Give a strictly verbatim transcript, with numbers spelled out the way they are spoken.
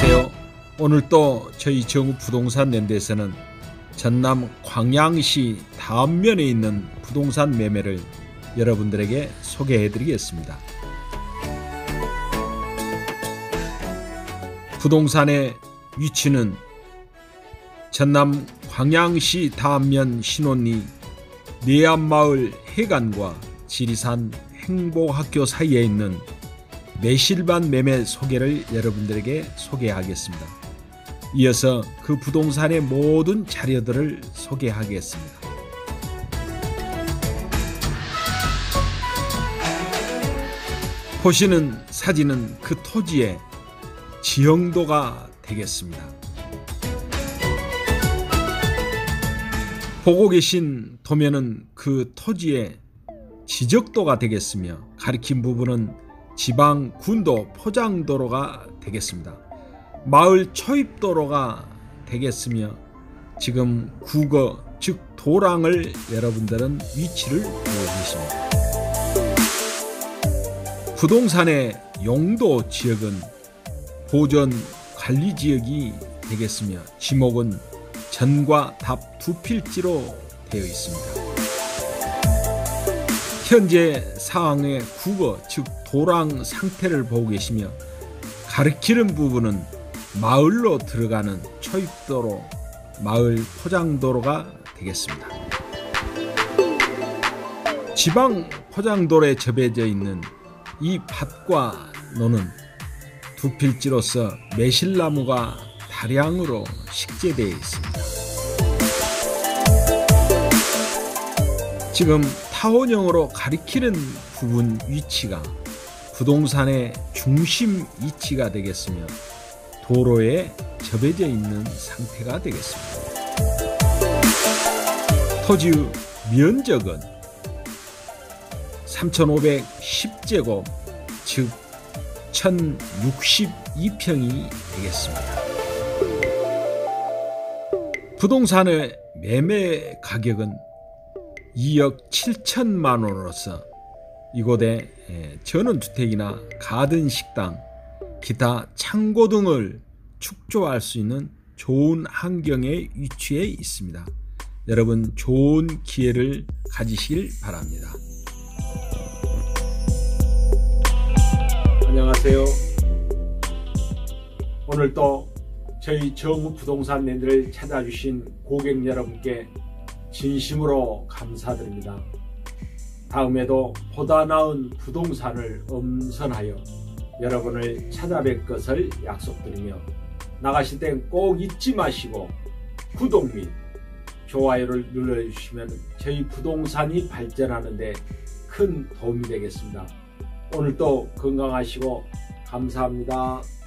안녕하세요. 오늘 또 저희 정읍 부동산 랜드에서는 전남 광양시 다읍면에 있는 부동산 매매를 여러분들에게 소개해 드리겠습니다. 부동산의 위치는 전남 광양시 다읍면 신원리 내암마을 해관과 지리산 행복학교 사이에 있는 매실반 매매 소개를 여러분들에게 소개하겠습니다. 이어서 그 부동산의 모든 자료들을 소개하겠습니다. 보시는 사진은 그 토지의 지형도가 되겠습니다. 보고 계신 도면은 그 토지의 지적도가 되겠으며 가리킨 부분은 지방 군도 포장도로가 되겠습니다. 마을 초입도로가 되겠으며 지금 국어 즉 도랑을 여러분들은 위치를 보고 계십니다. 부동산의 용도 지역은 보전 관리 지역이 되겠으며 지목은 전과 답 두 필지로 되어 있습니다. 현재 상황의 국어 즉 도랑 상태를 보고 계시며 가리키는 부분은 마을로 들어가는 초입도로 마을 포장도로가 되겠습니다. 지방 포장도로에 접해져 있는 이 밭과 노는 두 필지로서 매실나무가 다량으로 식재되어 있습니다. 지금 타원형으로 가리키는 부분 위치가 부동산의 중심 위치가 되겠으며 도로에 접해져 있는 상태가 되겠습니다. 토지의 면적은 삼천오백십 제곱 즉 천육십이 평이 되겠습니다. 부동산의 매매 가격은 이억 칠천만 원으로서 이곳에 전원주택이나 가든식당, 기타 창고 등을 축조할 수 있는 좋은 환경에 위치해 있습니다. 여러분 좋은 기회를 가지시길 바랍니다. 안녕하세요. 오늘도 저희 정읍 부동산 랜드를 찾아주신 고객 여러분께 진심으로 감사드립니다. 다음에도 보다 나은 부동산을 엄선하여 여러분을 찾아뵐 것을 약속드리며 나가실 땐 꼭 잊지 마시고 구독 및 좋아요를 눌러주시면 저희 부동산이 발전하는 데 큰 도움이 되겠습니다. 오늘도 건강하시고 감사합니다.